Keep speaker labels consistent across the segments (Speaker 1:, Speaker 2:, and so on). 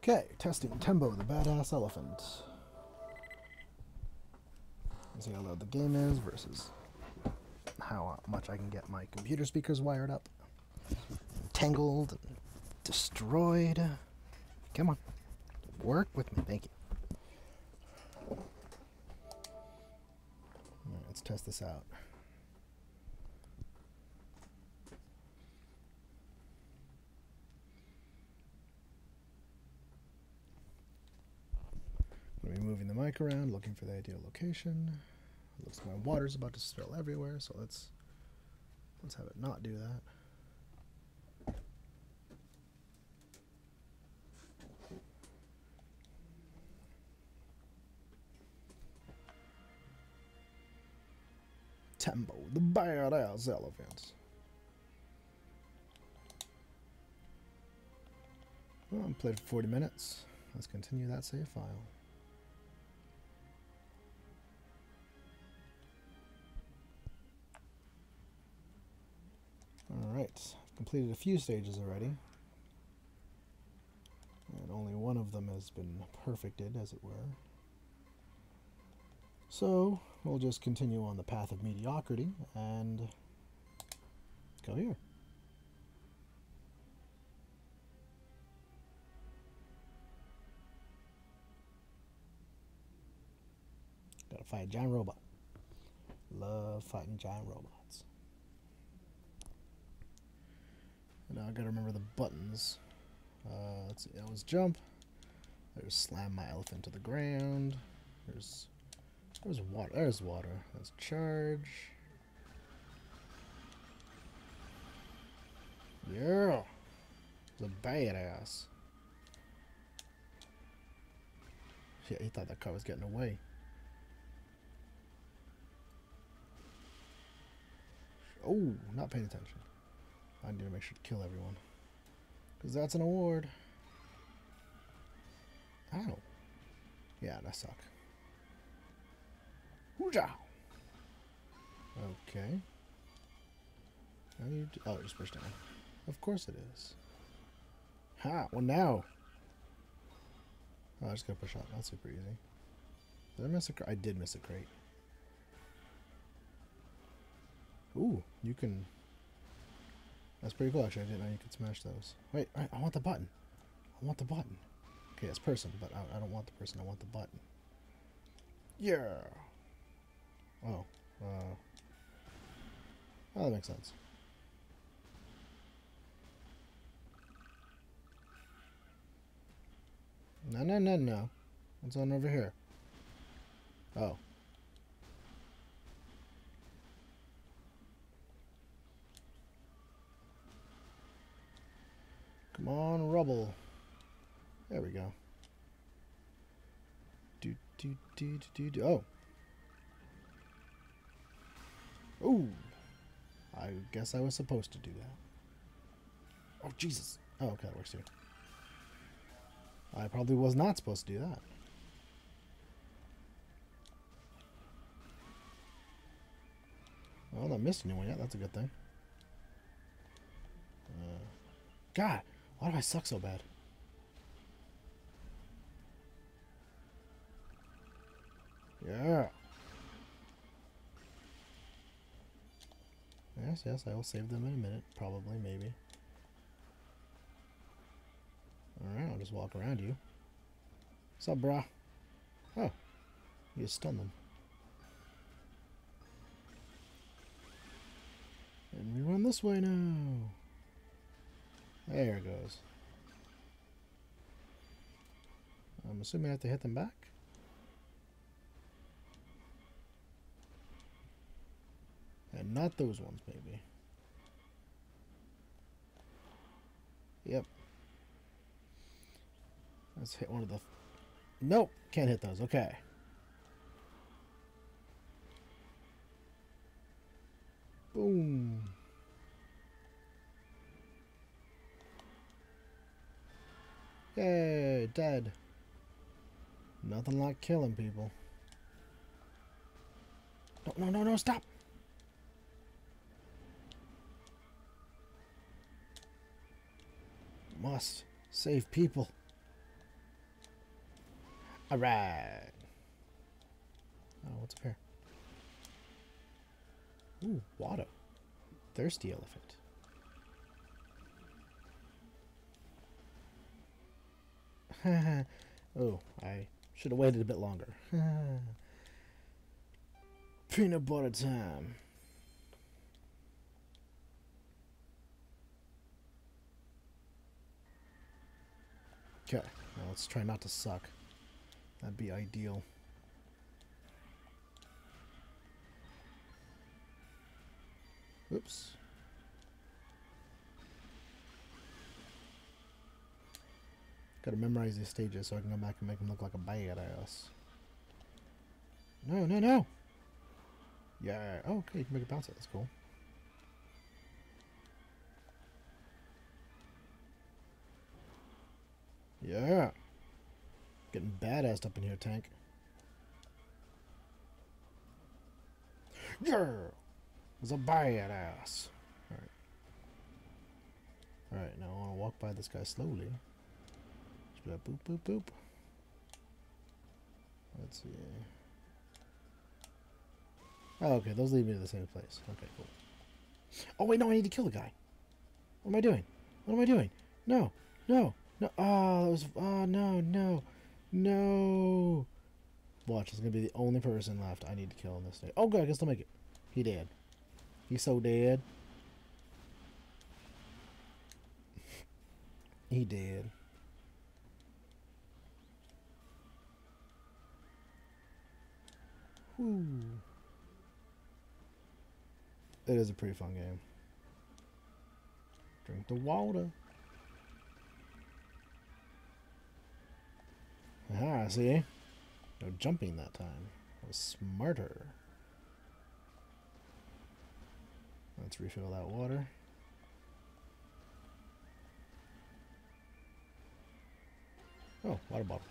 Speaker 1: Okay, testing Tembo the Badass elephant. Let's see how loud the game is versus how much I can get my computer speakers wired up. Tangled and destroyed. Come on. Work with me. Thank you. Alright, let's test this out. I'm going to be moving the mic around, looking for the ideal location. It looks like my water's about to spill everywhere, so let's have it not do that. Tembo the Badass elephant. Well, I played for 40 minutes. Let's continue that save file. Alright, I've completed a few stages already. And only one of them has been perfected, as it were. So, we'll just continue on the path of mediocrity and go here. Gotta fight a giant robot. Love fighting giant robots. And now I gotta remember the buttons. Let's see, that was jump. There's slam my elephant to the ground. There's water. There's water. There's charge. Yeah. The badass. Yeah, he thought that car was getting away. Oh, not paying attention. I need to make sure to kill everyone. Because that's an award. Ow. Yeah, that suck. Hoo-ja! Okay. How do you do? Oh, just push down. Of course it is. Ha! Well, now. Oh, I just gotta push up. That's super easy. Did I miss a crate? I did miss a crate. Ooh, you can. That's pretty cool, actually. I didn't know you could smash those. Wait, I want the button. I want the button. Okay, it's person, but I don't want the person. I want the button. Yeah! Oh. Oh, that makes sense. No. What's on over here? Oh. Come on, rubble. There we go. Oh. Ooh. I guess I was supposed to do that. Oh, Jesus. Oh, okay, that works too. I probably was not supposed to do that. Well, I'm not missing anyone yet. That's a good thing. God, why do I suck so bad? Yeah. Yes, I will save them in a minute. Probably, maybe. Alright, I'll just walk around you. What's up, brah? Oh, you just stun them. And we run this way now. There it goes. I'm assuming I have to hit them back. And not those ones, maybe. Yep. Let's hit one of the... Nope! Can't hit those. Okay. Boom. Yay! Dead. Nothing like killing people. No, stop! Must save people. Alright. Oh, what's up here? Ooh, water. Thirsty elephant. Oh, I should have waited a bit longer. Peanut butter time. Okay, now let's try not to suck. That'd be ideal. Oops. Gotta memorize these stages so I can go back and make him look like a badass. No, no, no! Yeah, oh, okay, you can make it bounce it. That's cool. Yeah! Getting badassed up in here, tank. Yeah! It's a badass. Alright. Alright, now I want to walk by this guy slowly. Just be like, boop, boop, boop. Let's see. Oh, okay, those lead me to the same place. Okay, cool. Oh, wait, no, I need to kill the guy. What am I doing? What am I doing? No, no, no. Oh, that was... Oh, no, no, no. Watch, it's going to be the only person left I need to kill in this day. Oh, good, I can still make it. He dead. He's so dead. He dead. Whew. It is a pretty fun game. Drink the water. Aha, see? No jumping that time. I was smarter. Let's refill that water. Oh, water bottle.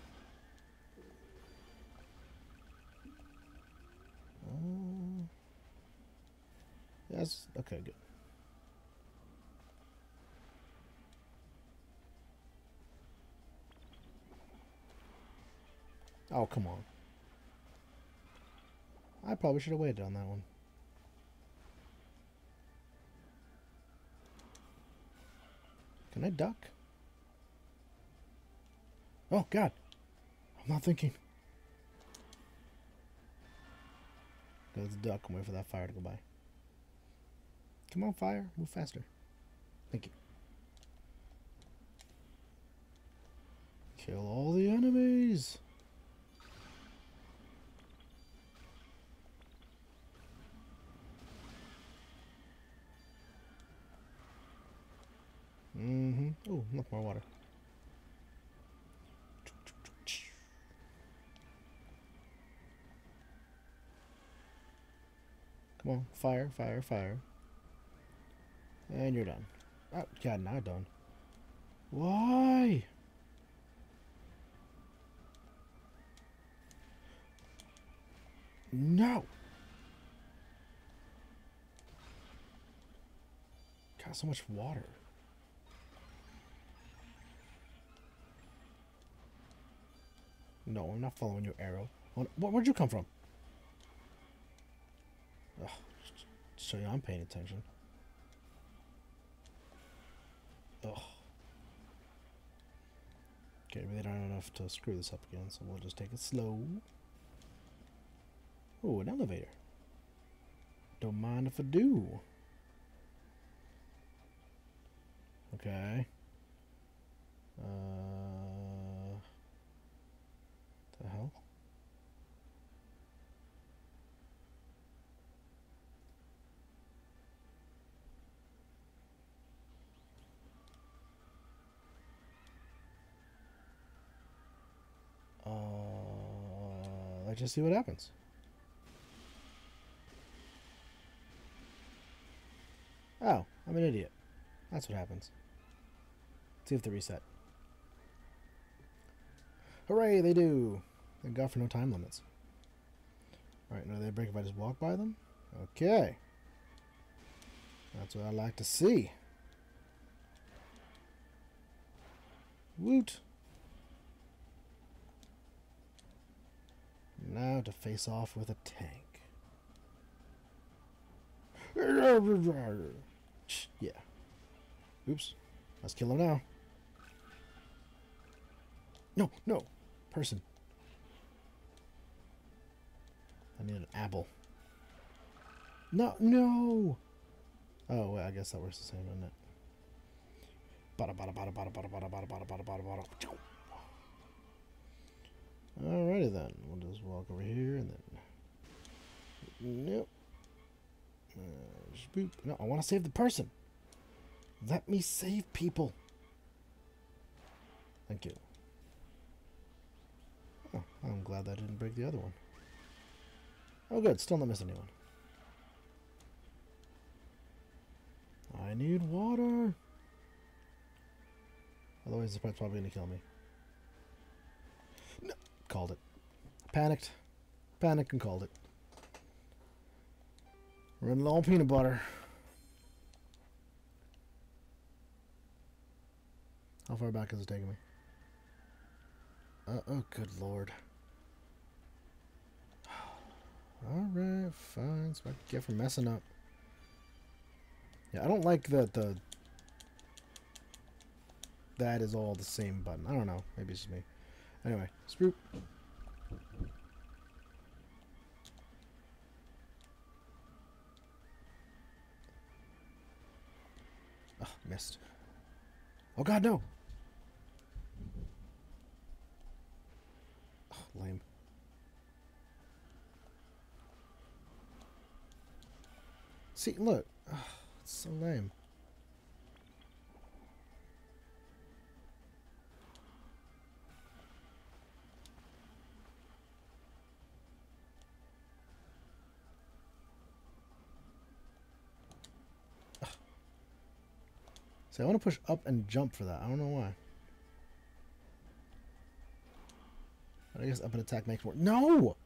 Speaker 1: Yes, okay, good. Oh, come on. I probably should have waited on that one. Can I duck? Oh, God. I'm not thinking. Let's duck and wait for that fire to go by. Come on, fire. Move faster. Thank you. Kill all the enemies. Oh, look, more water. Come on, fire, fire, fire. And you're done. Oh, God, not done. Why? No! Got so much water. No, I'm not following your arrow. Where'd you come from? Ugh, just so you know I'm paying attention. Ugh. Okay, really don't have enough to screw this up again, so we'll just take it slow. Oh, an elevator. Don't mind if I do. Okay. The hell? Let's just see what happens. Oh, I'm an idiot. That's what happens. Let's see if they reset. Hooray, they do! Thank God for no time limits. Alright, now they break if I just walk by them? Okay. That's what I like to see. Woot! now to face off with a tank. Yeah. Oops. Let's kill him now. No, no. Person. I need an apple. No, no. Oh, wait, I guess that works the same, doesn't it? Bada, bada, bada, bada, bada, bada, bada, bada, bada, bada, bada. Alrighty then. We'll just walk over here and then... Nope. Boop. No, I want to save the person. Let me save people. Thank you. Oh, I'm glad that didn't break the other one. Oh, good. Still not missing anyone. I need water. Otherwise, this part's probably going to kill me. No. Called it. Panicked. Panicked and called it. Running low on peanut butter. How far back is it taking me? Oh, good lord. Alright, fine. That's what I get for messing up. Yeah, I don't like the that is all the same button. I don't know. Maybe it's just me. Anyway, Sproop. Oh, missed. Oh god, no! Oh, lame. See, look. Oh, it's so lame. See, I want to push up and jump for that. I don't know why. But I guess up and attack makes more. No!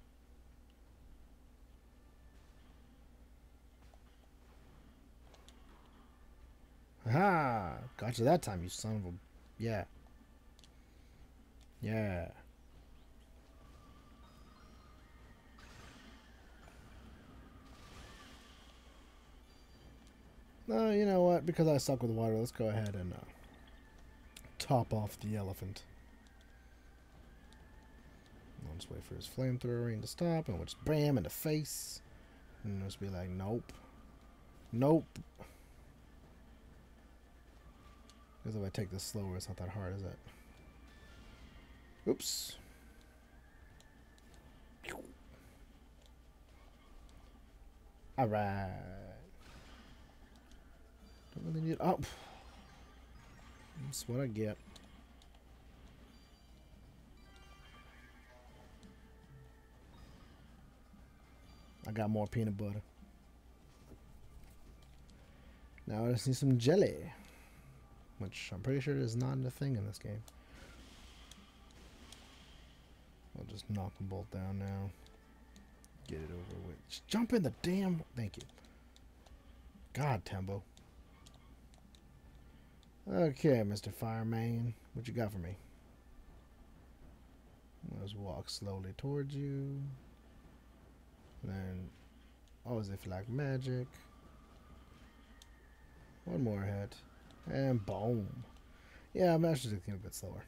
Speaker 1: Ha! Got you that time, you son of a... Yeah. Yeah. No, you know what? Because I suck with water, let's go ahead and top off the elephant. I'll just wait for his flamethrowing to stop, and we'll just bam in the face. And just be like, nope. Nope. Because if I take this slower, it's not that hard, is it? Oops. Alright. Don't really need... Oh! That's what I get. I got more peanut butter. Now I just need some jelly. Which I'm pretty sure is not a thing in this game. I'll just knock them both down now. Get it over with. Just jump in the damn... Thank you. God, Tembo. Okay, Mr. Fireman. What you got for me? Let's walk slowly towards you. Then... Oh, as if like magic. One more hit. And boom. Yeah, I'm actually thinking a bit slower.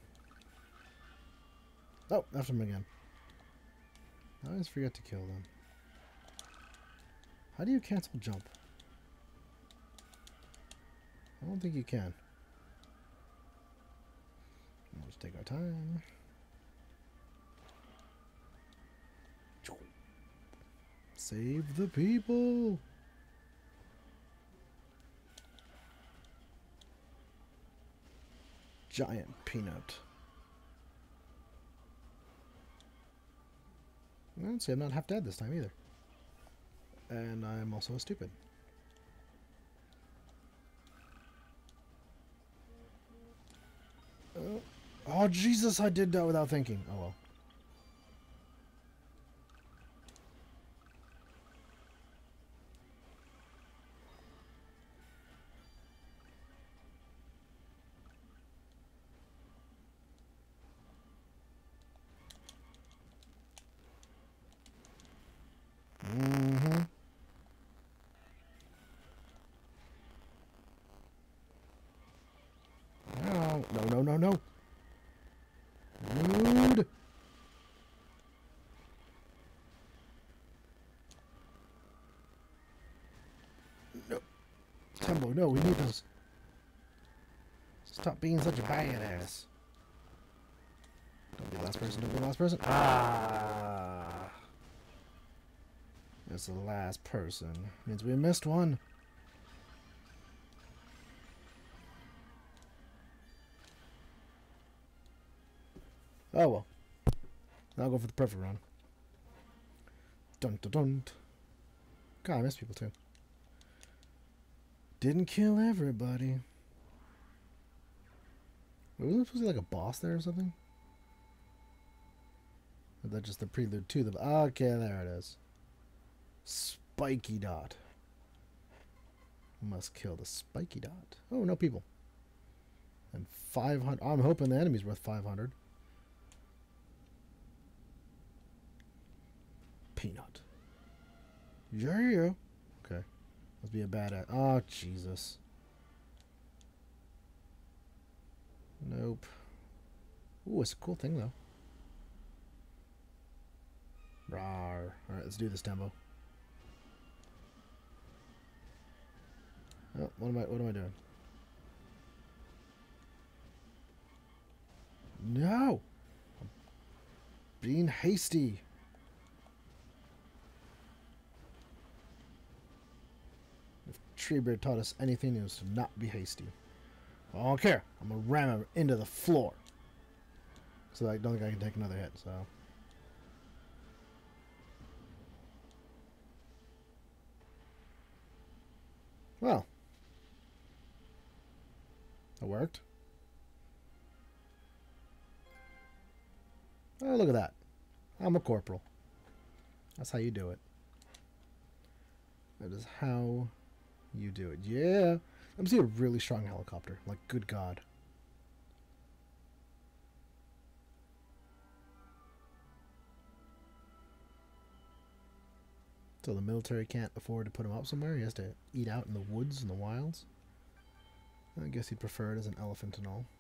Speaker 1: Oh, after him again. I always forget to kill them. How do you cancel jump? I don't think you can. Let's take our time. Save the people! Giant peanut. Let's see, I'm not half dead this time either. And I'm also stupid. Oh, Jesus, I did that without thinking. Oh, well. no. Rude. No. Tembo, no, we need those. Stop being such a badass. Don't be the last person, don't be the last person. Ah! It's the last person. Means we missed one. Oh well. I'll go for the perfect run. Dun dun dun. God, I miss people too. Didn't kill everybody. Wait, wasn't supposed to be like a boss there or something? Or is that just the prelude to the... Okay, there it is. Spiky dot. Must kill the spiky dot. Oh, no people. And 500. I'm hoping the enemy's worth 500. Peanut. Yeah. Okay. Must be a badass. Oh, Jesus. Nope. Ooh, it's a cool thing, though. Rawr. Alright, let's do this, Tembo. Oh, what am I doing? No! I'm being hasty. If Treebeard taught us anything, it was to not be hasty. I don't care. I'm gonna ram him into the floor. So I don't think I can take another hit, so. Well. That worked. Oh, look at that. I'm a corporal. That's how you do it. That is how you do it. Yeah. I'm seeing a really strong helicopter. Like, good God. So the military can't afford to put him up somewhere. He has to eat out in the woods and the wilds. I guess he'd prefer it as an elephant and all.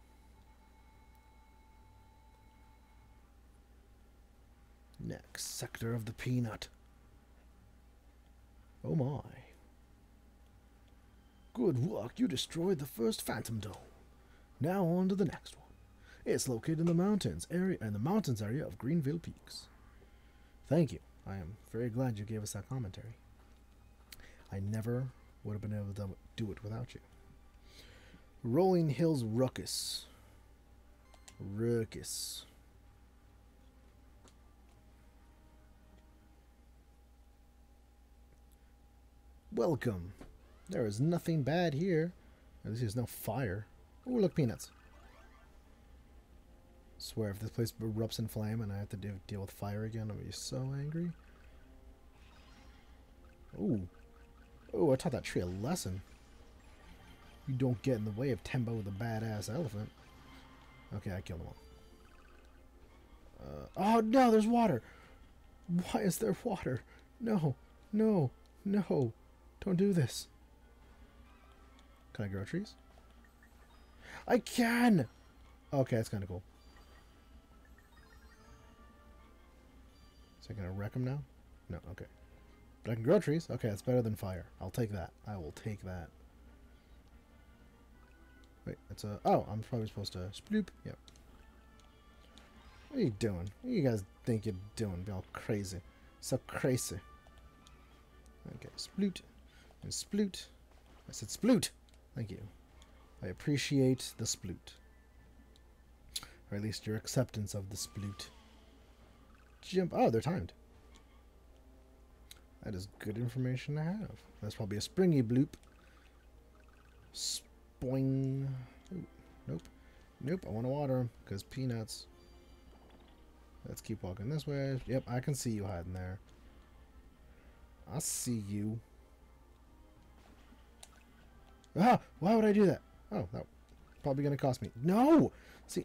Speaker 1: Next sector of the peanut. Oh my. Good work, you destroyed the first Phantom Dome. Now on to the next one. It's located in the mountains area of Greenville Peaks. Thank you. I am very glad you gave us that commentary. I never would have been able to do it without you. Rolling Hills Ruckus. Ruckus. Welcome. There is nothing bad here. At least there's no fire. Oh, look, peanuts. Swear, if this place erupts in flame and I have to deal with fire again, I'm gonna be so angry. Ooh. Oh, I taught that tree a lesson. You don't get in the way of Tembo the Badass elephant. Okay, I killed them all. Oh, no, there's water. Why is there water? No, no, no. Don't do this. Can I grow trees? I can! Okay, that's kind of cool. So I'm going to wreck them now? No, okay. But I can grow trees. Okay, that's better than fire. I'll take that. I will take that. Wait, it's a... Oh, I'm probably supposed to... Sploop. Yep. What are you doing? What do you guys think you're doing? Be all crazy. So crazy. Okay, sploot. And sploot. I said sploot. Thank you. I appreciate the sploot. Or at least your acceptance of the sploot. Jump. Oh, they're timed. That is good information to have. That's probably a springy bloop. Spoing. Ooh, nope. Nope, I want to water them because peanuts. Let's keep walking this way. Yep, I can see you hiding there. I see you. Ah! Why would I do that? Oh, that probably going to cost me. No! See,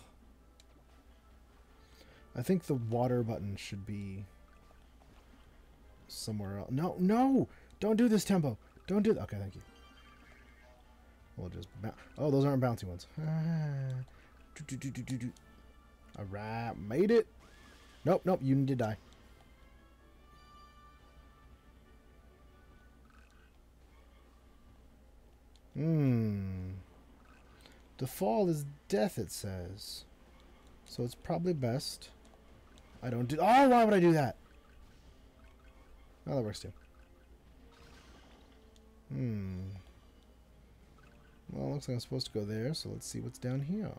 Speaker 1: I think the water button should be somewhere else. No, no! Don't do this, Tempo. Don't do that. Okay, thank you. We'll just... Oh, those aren't bouncy ones. Alright, made it. Nope, nope, you need to die. The fall is death, it says. So it's probably best I don't do... Oh, why would I do that? Oh, that works too. Well, it looks like I'm supposed to go there, so let's see what's down here.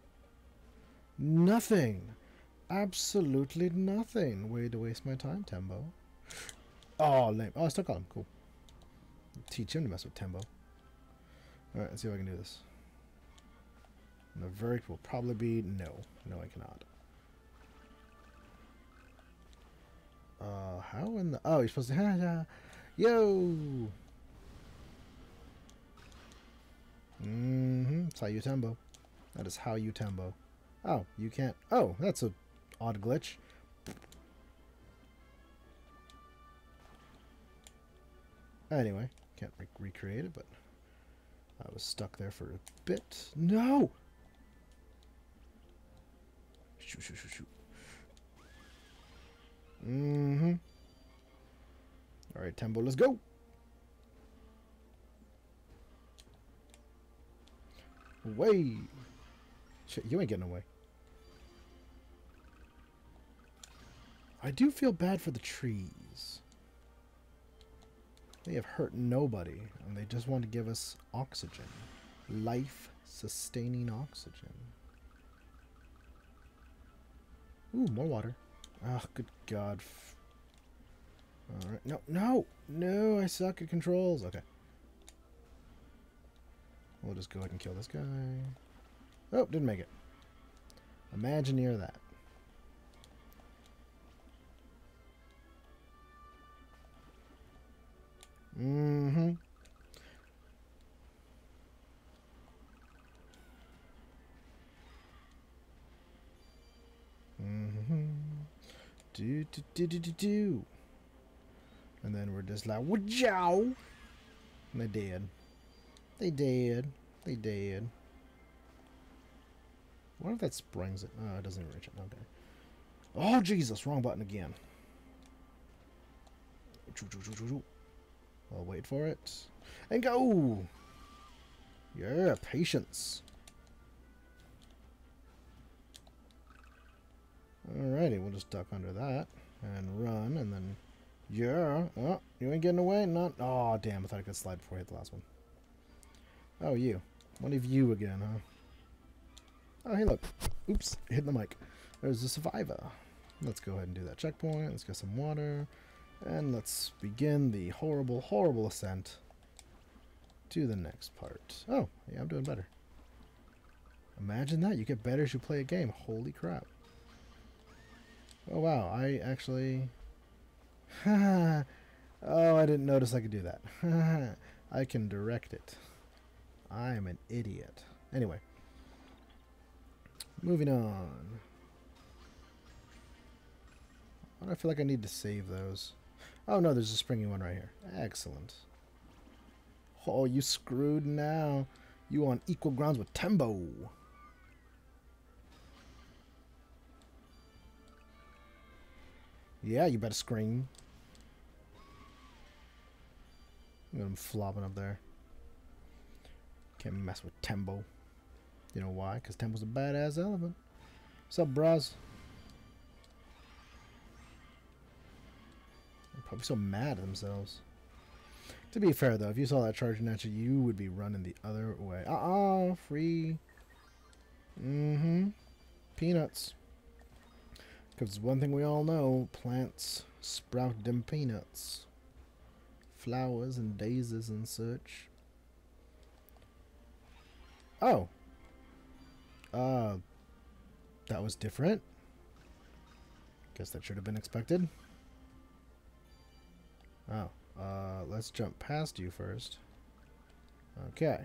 Speaker 1: Nothing. Absolutely nothing. Way to waste my time, Tembo. Oh, lame. Oh, I still got him. Cool. Teach him to mess with Tembo. Alright, let's see if I can do this. And the verdict will probably be no. No, I cannot. How in the... Oh, you're supposed to... Yo! That's how you Tembo. That is how you Tembo. Oh, you can't... Oh, that's a odd glitch. Anyway, can't recreate it, but... I was stuck there for a bit. No! Shoot, shoot, shoot, shoot. Alright, Tembo, let's go! Away! Shit, you ain't getting away. I do feel bad for the trees. They have hurt nobody, and they just want to give us oxygen. Life-sustaining oxygen. Ooh, more water. Oh, good God. Alright, no, no! No, I suck at controls. Okay. We'll just go ahead and kill this guy. Oh, didn't make it. Imagineer that. Do. And then we're just like, wajow! And they dead. They dead. They dead. What if that springs it? Oh, it doesn't even reach it. Okay. Oh, Jesus. Wrong button again. I'll wait for it. And go! Yeah, patience. Alrighty, we'll just duck under that. And run, and then... Yeah. Oh, you ain't getting away? Not... Oh, damn. I thought I could slide before I hit the last one. Oh, you. One of you again, huh? Oh, hey, look. Oops. Hit the mic. There's a survivor. Let's go ahead and do that checkpoint. Let's get some water. And let's begin the horrible, horrible ascent to the next part. Oh, yeah, I'm doing better. Imagine that. You get better as you play a game. Holy crap. Oh, wow. I actually... oh, I didn't notice I could do that. I can direct it. I am an idiot. Anyway. Moving on. Why do I feel like I need to save those? Oh, no, there's a springy one right here. Excellent. Oh, you screwed now. You on equal grounds with Tembo. Yeah, you better scream. Look at him flopping up there. Can't mess with Tembo. You know why? Because Tembo's a badass elephant. What's up, bros? They're probably so mad at themselves. To be fair, though, if you saw that charging at you, you would be running the other way. Free. Peanuts. Because one thing we all know, plants sprout them peanuts. Flowers and daisies and such. Oh. That was different. Guess that should have been expected. Oh. Let's jump past you first. Okay.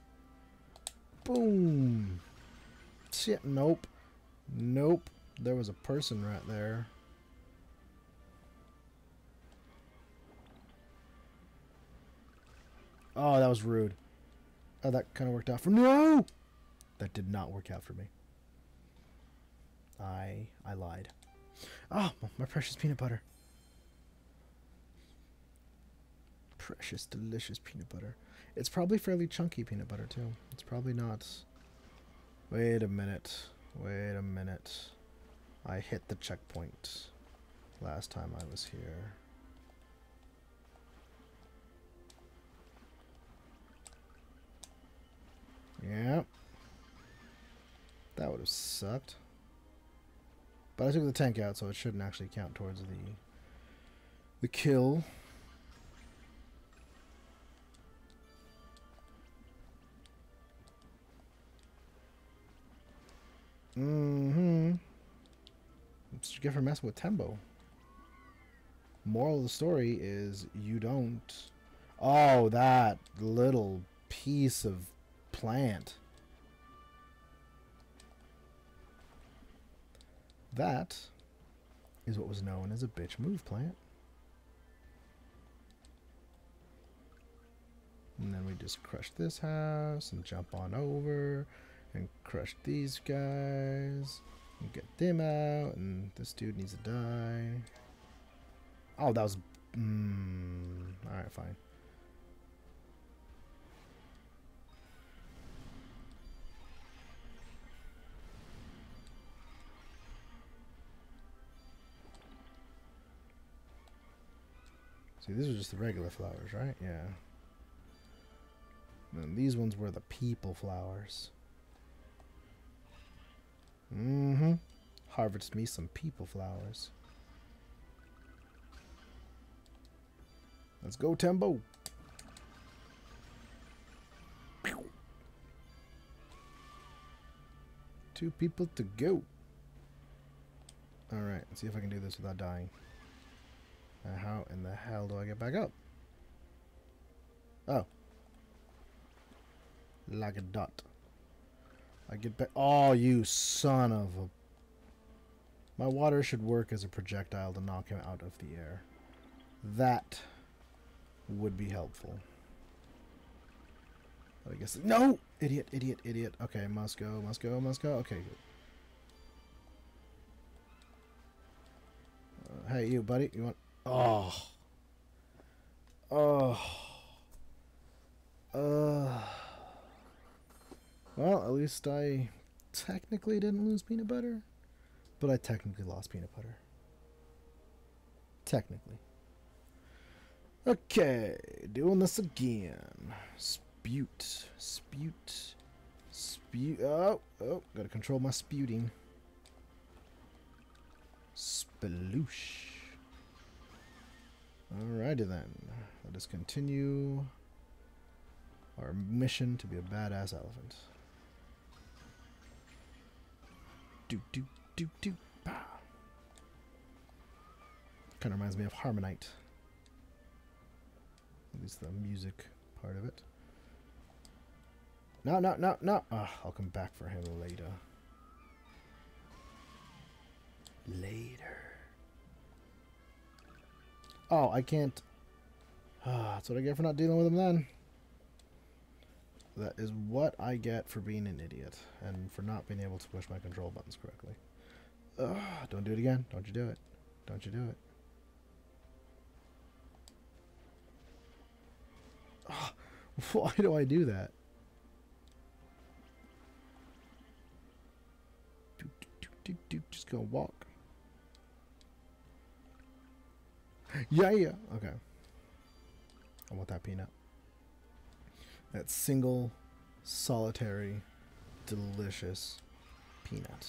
Speaker 1: Boom. Shit, nope. Nope. There was a person right there. Oh, that was rude. Oh, that kind of worked out for... No! That did not work out for me. I lied. Oh, my precious peanut butter. Precious, delicious peanut butter. It's probably fairly chunky peanut butter, too. It's probably not... Wait a minute. Wait a minute. I hit the checkpoint last time I was here. Yep. That would have sucked. But I took the tank out, so it shouldn't actually count towards the kill. Mm-hmm. That's what you get for messing with Tembo. Moral of the story is you don't... Oh, that little piece of plant. That is what was known as a bitch move plant. And then we just crush this house and jump on over and crush these guys and get them out, and this dude needs to die. Oh, that was... Alright, fine. See, these are just the regular flowers, right? Yeah. And these ones were the people flowers. Mm-hmm. Harvest me some people flowers. Let's go, Tembo. Two people to go. Alright, let's see if I can do this without dying. How in the hell do I get back up? Oh. Like a dot. I get back. Oh, you son of a... My water should work as a projectile to knock him out of the air. That would be helpful. But I guess... No! Idiot, idiot, idiot. Okay, must go, must go, must go. Okay, good. Hey, you, buddy. You want... Oh. Oh. Well, at least I technically didn't lose peanut butter. But I technically lost peanut butter. Technically. Okay, doing this again. Spute. Spute. Spute. Oh, gotta control my sputing. Sploosh. Alrighty then. Let us continue our mission to be a badass elephant. Do do do do. Bah. Kind of reminds me of Harmonite. At least the music part of it. No, no, no, no. I'll come back for him later. Later. Oh, I can't. That's what I get for not dealing with him then. That is what I get for being an idiot and for not being able to push my control buttons correctly. Don't do it again. Don't you do it. Don't you do it. Why do I do that? Just gonna walk. Yeah. Okay. I want that peanut. That single, solitary, delicious peanut.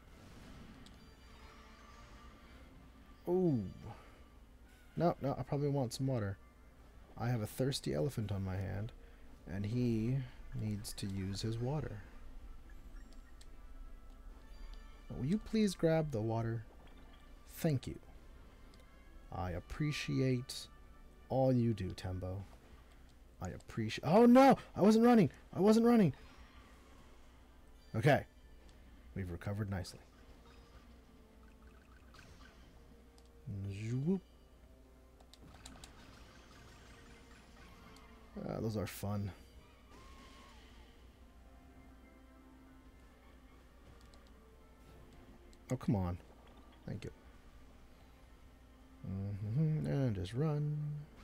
Speaker 1: Ooh. No, I probably want some water. I have a thirsty elephant on my hand, and he needs to use his water. Will you please grab the water? Thank you. I appreciate all you do, Tembo. I appreciate... Oh, no! I wasn't running! I wasn't running! Okay. We've recovered nicely. Zoop. Those are fun. Oh, come on. Thank you. And just run.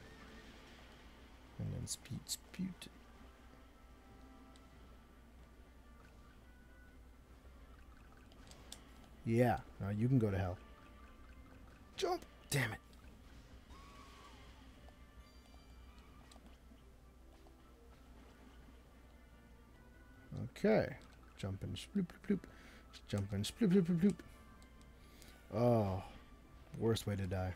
Speaker 1: And then spute. Yeah, now you can go to hell. Jump! Damn it. Okay. Jumping, sploop, bloop, bloop. Jumping, sploop, bloop, bloop, bloop. Oh, worst way to die.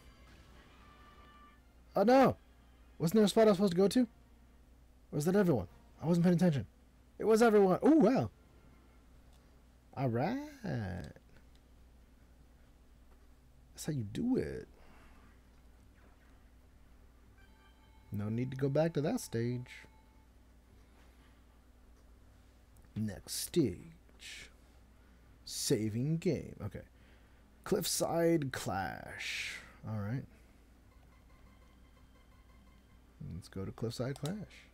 Speaker 1: Oh no! Wasn't there a spot I was supposed to go to? Or was that everyone? I wasn't paying attention. It was everyone. Oh, wow. Alright. That's how you do it. No need to go back to that stage. Next stage. Saving game. Okay. Cliffside Clash. Alright. Let's go to Cliffside Clash.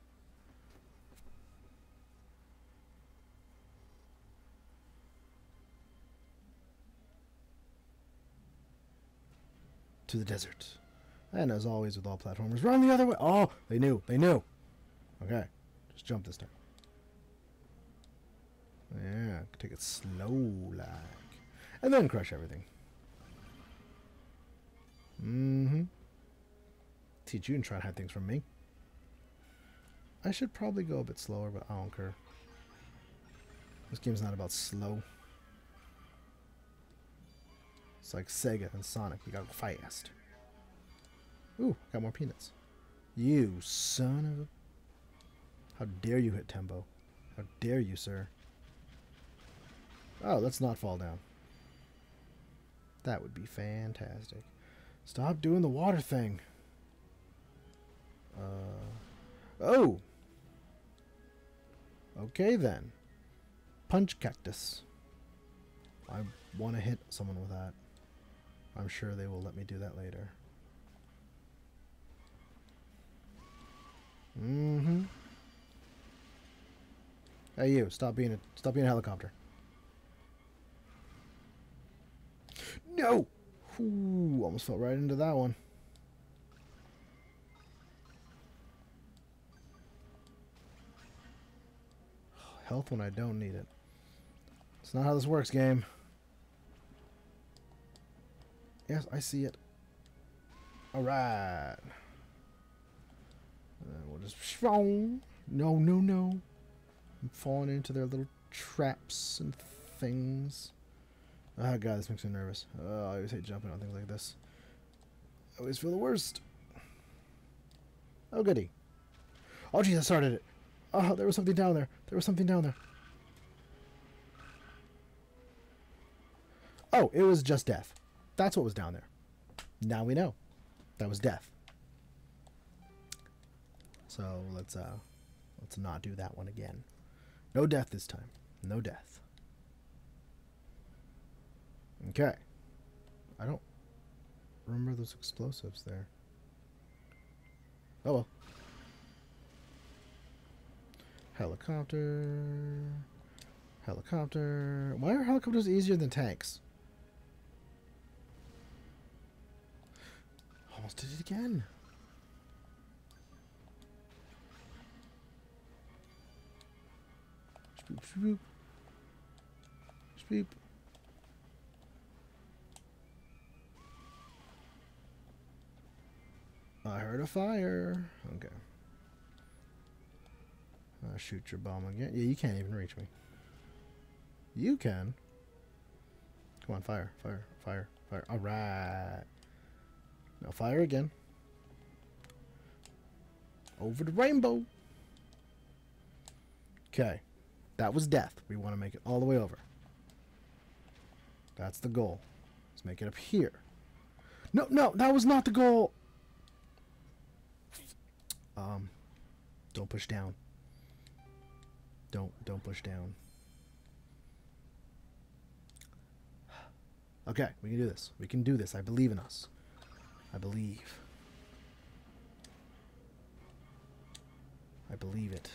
Speaker 1: To the desert. And as always with all platformers, run the other way. Oh, they knew. They knew. Okay. Just jump this time. Yeah, take it slow like. And then crush everything. Teach you and try to hide things from me. I should probably go a bit slower, but I don't care. This game's not about slow. It's like Sega and Sonic. You gotta go fast. Ooh, got more peanuts. You son of a... How dare you hit Tembo? How dare you, sir? Oh, let's not fall down. That would be fantastic. Stop doing the water thing. Oh! Okay then. Punch cactus. I want to hit someone with that. I'm sure they will let me do that later. Hey you, stop being a helicopter. No! Ooh, almost fell right into that one. Health when I don't need it. It's not how this works, game. Yes, I see it. Alright. We'll just... No, no, no. I'm falling into their little traps and things. Oh god, this makes me nervous. I always hate jumping on things like this. I always feel the worst. Oh goody. Oh jeez, I started it. Oh, there was something down there. There was something down there. Oh, it was just death. That's what was down there. Now we know. That was death. So let's not do that one again. No death this time. No death. Okay. I don't remember those explosives there. Oh well. Helicopter. Helicopter. Why are helicopters easier than tanks? Almost did it again. Swoop, swoop. Swoop. I heard a fire. Okay. I'll shoot your bomb again. Yeah, you can't even reach me. You can. Come on, fire, fire, fire, fire. Alright. Now fire again. Over the rainbow. Okay. That was death. We want to make it all the way over. That's the goal. Let's make it up here. No, no, that was not the goal. Don't push down. Don't push down. Okay, we can do this. We can do this. I believe in us. I believe. I believe it.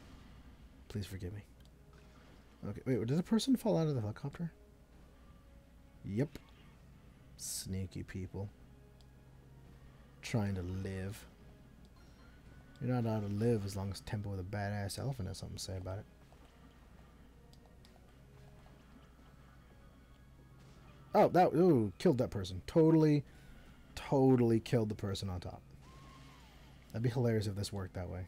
Speaker 1: Please forgive me. Okay, wait, did a person fall out of the helicopter? Yep. Sneaky people. Trying to live. You're not allowed to live as long as Tembo the Badass Elephant has something to say about it. Oh, that... Ooh, killed that person. Totally killed the person on top. That'd be hilarious if this worked that way.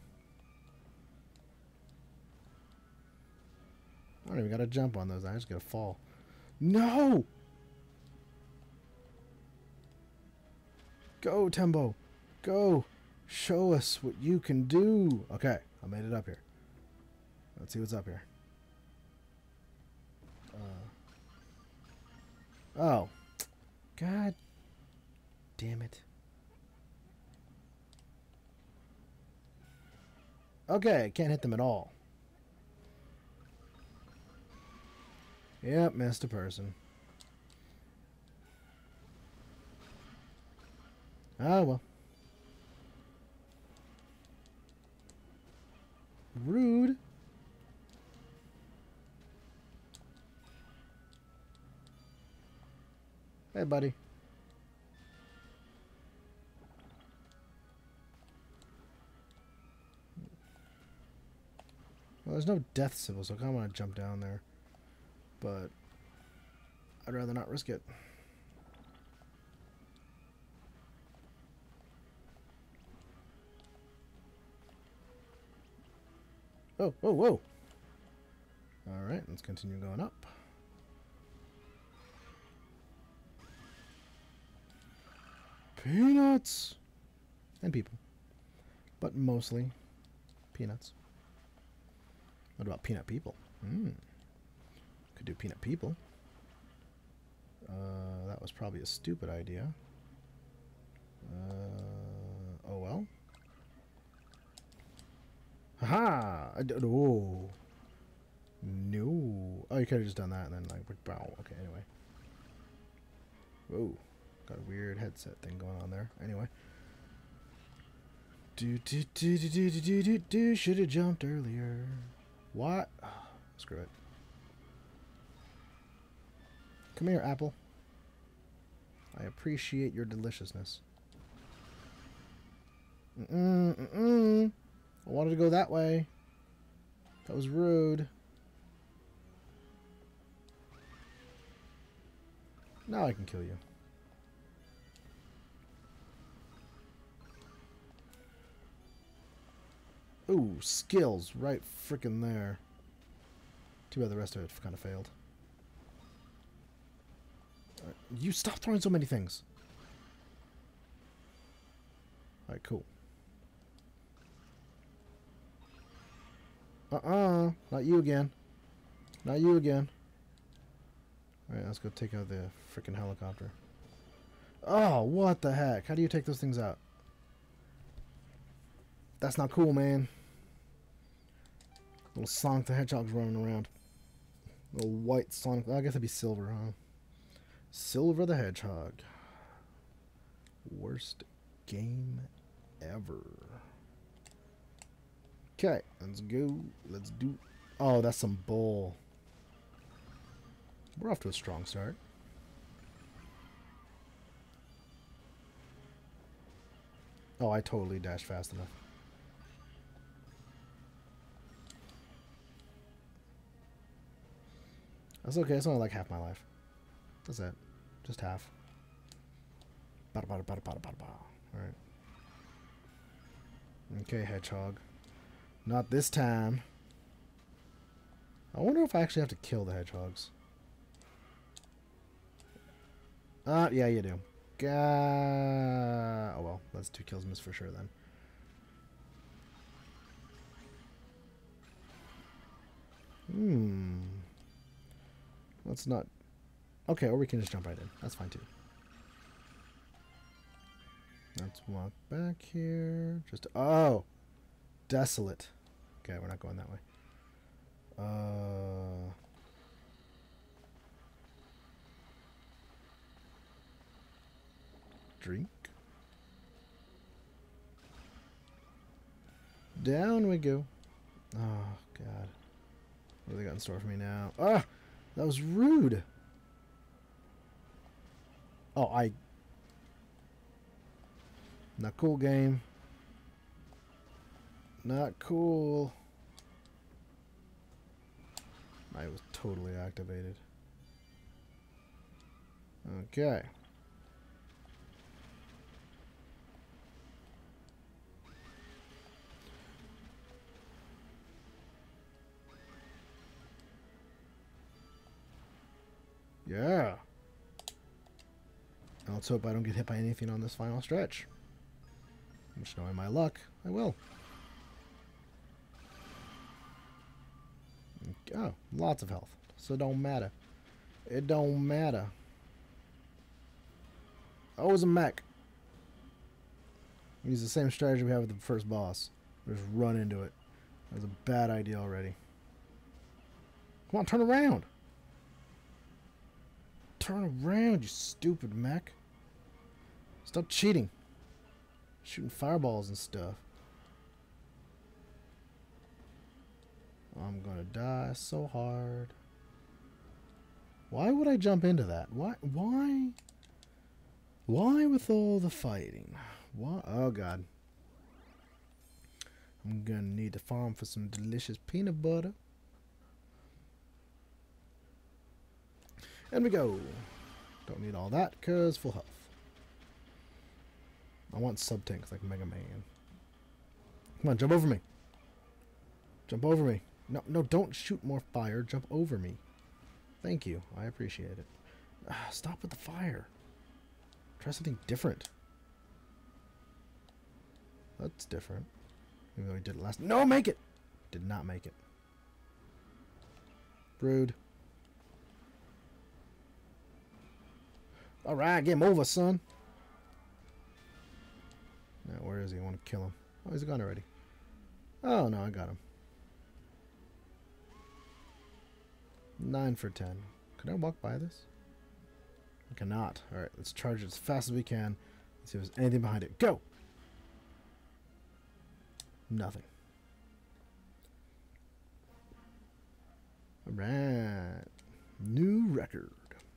Speaker 1: I don't even gotta jump on those. I just gotta fall. No! Go, Tembo. Go. Show us what you can do. Okay, I made it up here. Let's see what's up here. Oh. God damn it. Okay, can't hit them at all. Yep, missed a person. Oh, well. Rude. Hey, buddy. Well, there's no death symbol, so I kind of want to jump down there. But I'd rather not risk it. Oh, whoa, whoa. Alright, let's continue going up. Peanuts! And people. But mostly peanuts. What about peanut people? Could do peanut people. That was probably a stupid idea. Oh well. Haha! Oh. No. Oh, you could have just done that and then like, wow. Okay, anyway. Whoa. Got a weird headset thing going on there. Anyway. Should have jumped earlier. What? Oh, screw it. Come here, Apple. I appreciate your deliciousness. I wanted to go that way. That was rude. Now I can kill you. Ooh, skills right frickin' there. Too bad the rest of it kind of failed. You stop throwing so many things. Alright, cool. Not you again. Not you again. Alright, let's go take out the frickin' helicopter. Oh, what the heck? How do you take those things out? That's not cool, man. Little Sonic the Hedgehog's running around. Little white Sonic. I guess it'd be Silver, huh? Silver the Hedgehog. Worst game ever. Okay, let's go. Let's do... Oh, that's some bull. We're off to a strong start. Oh, I totally dashed fast enough. That's okay. It's only like half my life. That's it. Just half. Alright. Okay, Hedgehog. Not this time. I wonder if I actually have to kill the hedgehogs. Yeah, you do. Oh well, that's 2 kills missed for sure then. Let's not... Okay, or we can just jump right in. That's fine too. Let's walk back here. Just... Oh! Desolate. Okay, we're not going that way. Drink. Down we go. Oh, God. What do they got in store for me now? Ah! That was rude! Oh, not cool, game. Not cool. I was totally activated. Okay. Yeah. Now let's hope I don't get hit by anything on this final stretch. Which, knowing my luck, I will. Oh, lots of health. So it don't matter. It don't matter. Oh, it's a mech. Use the same strategy we have with the first boss. Just run into it. That was a bad idea already. Come on, turn around. Turn around, you stupid mech. Stop cheating. Shooting fireballs and stuff. I'm gonna die so hard. Why would I jump into that? Why with all the fighting? Why? Oh god. I'm gonna need to farm for some delicious peanut butter. And we go. Don't need all that, cause full health. I want sub-tanks like Mega Man. Come on, jump over me. Jump over me. No, don't shoot more fire. Jump over me. Thank you. I appreciate it. Stop with the fire. Try something different. That's different. Even though we did it last... No, make it! Did not make it. Rude. Alright, game over, son. Now, where is he? I want to kill him. Oh, he's gone already. Oh, no, I got him. 9 for 10. Can I walk by this? I cannot. Alright, let's charge it as fast as we can. Let's see if there's anything behind it. Go! Nothing. Alright. New record.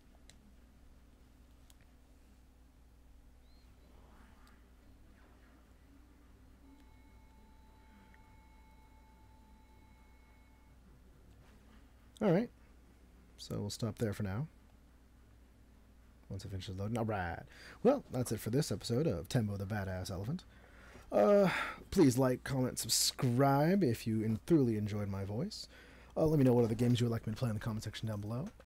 Speaker 1: Alright. So we'll stop there for now. Once it finishes loading. Alright. Well, that's it for this episode of Tembo the Badass Elephant. Please like, comment, subscribe if you thoroughly enjoyed my voice. Let me know what other games you would like me to play in the comment section down below.